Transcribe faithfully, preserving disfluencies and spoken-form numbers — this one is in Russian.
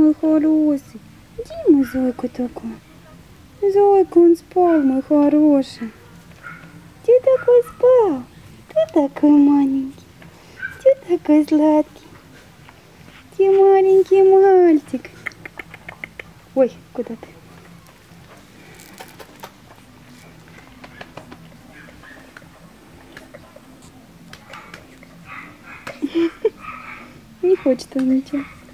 мой хороший. Где мой зайка такой? Зайка, он спал, мой хороший. Где такой спал? Кто такой маленький? Где такой сладкий? Где маленький мальчик? Ой, куда ты? Не хочет он ничего.